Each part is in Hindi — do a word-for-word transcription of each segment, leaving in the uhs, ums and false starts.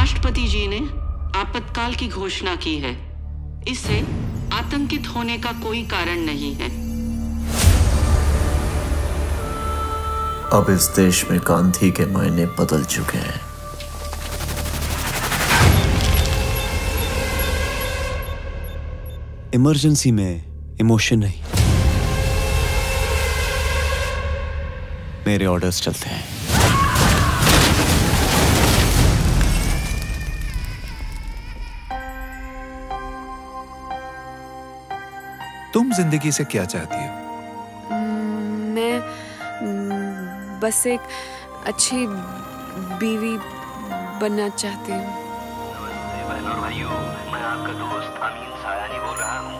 राष्ट्रपति जी ने आपातकाल की घोषणा की है। इससे आतंकित होने का कोई कारण नहीं है। अब इस देश में गांधी के मायने बदल चुके हैं। इमरजेंसी में इमोशन नहीं, मेरे ऑर्डर्स चलते हैं। तुम जिंदगी से क्या चाहती हो? मैं बस एक अच्छी बीवी बनना चाहती हूँ। मैं आपका दोस्त अमीन सायानी बोल रहा हूँ।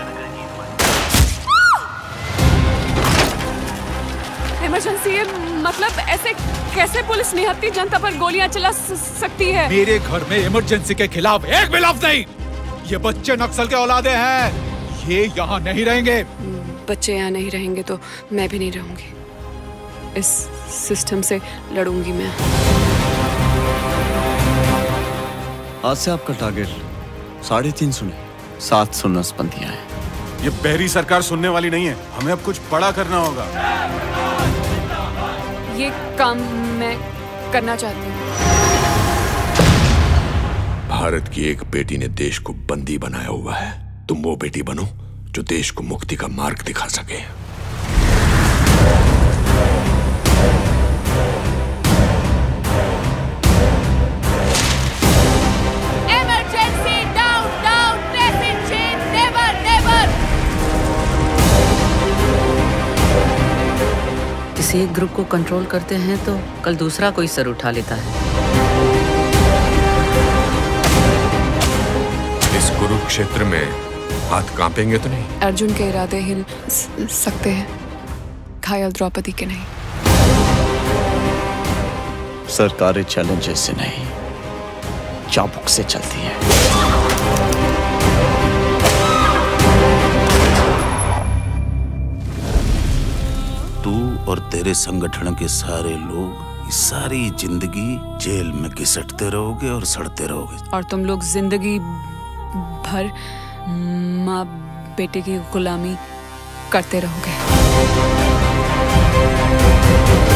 इमरजेंसी है, मतलब ऐसे कैसे पुलिस निहत्थी जनता पर गोलियां चला सकती है? मेरे घर में इमरजेंसी के खिलाफ एक भी लफ्ज नहीं। ये बच्चे नक्सल के औलादे हैं, ये यहाँ नहीं रहेंगे। बच्चे यहाँ नहीं रहेंगे तो मैं भी नहीं रहूंगी। इस सिस्टम से लड़ूंगी मैं। आज से आपका टारगेट साढ़े तीन सौ नहीं, सात सौ नसबंदियां हैं। ये बहरी सरकार सुनने वाली नहीं है, हमें अब कुछ बड़ा करना होगा। ये काम मैं करना चाहती हूँ। भारत की एक बेटी ने देश को बंदी बनाया हुआ है। तुम वो बेटी बनो जो देश को मुक्ति का मार्ग दिखा सके। Emergency down down traffic chain never never. किसी एक ग्रुप को कंट्रोल करते हैं तो कल दूसरा कोई सर उठा लेता है। इस कुरुक्षेत्र में हाथ कांपेंगे तो नहीं? अर्जुन के इरादे हिल सकते हैं, घायल द्रौपदी के नहीं। सरकारें चैलेंजेस से नहीं, चाबुक से चलती हैं। तू और तेरे संगठन के सारे लोग इस सारी जिंदगी जेल में घिसटते रहोगे और सड़ते रहोगे। और तुम लोग जिंदगी भर माँ बेटे की गुलामी करते रहोगे।